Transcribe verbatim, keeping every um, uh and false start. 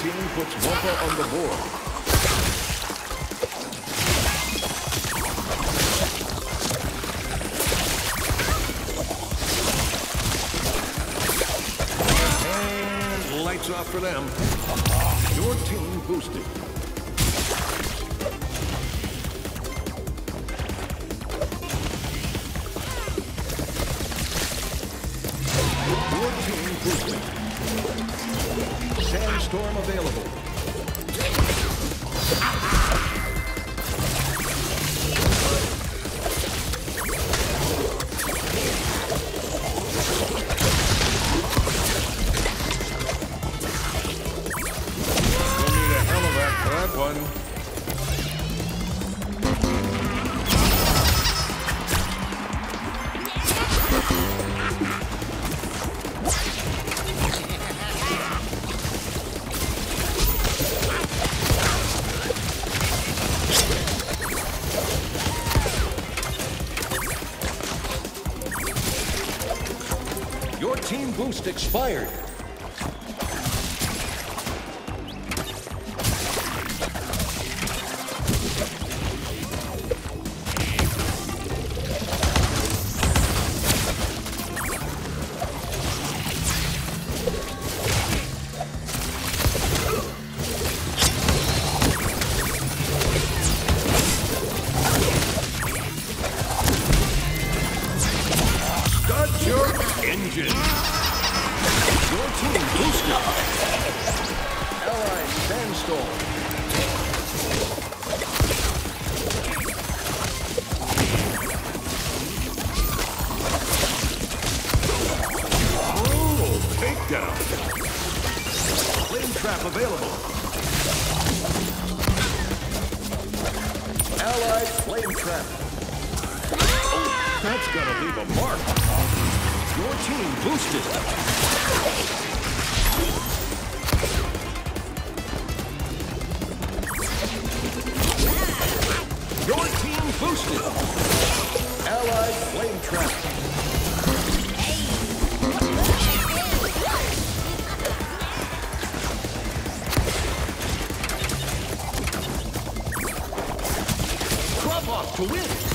team puts Wumpa on the board. And lights off for them. Your team boosted. Your team boosted. Sandstorm available. We'll need a helivac for that one. Your team boost expired. Start your engine. Your team boosted. Allied Sandstorm. Oh, takedown. Flame trap available. Allied flame trap. Oh, that's gonna leave a mark. Your team boosted. Your team boosted. Allied flame trap. Drop off to win.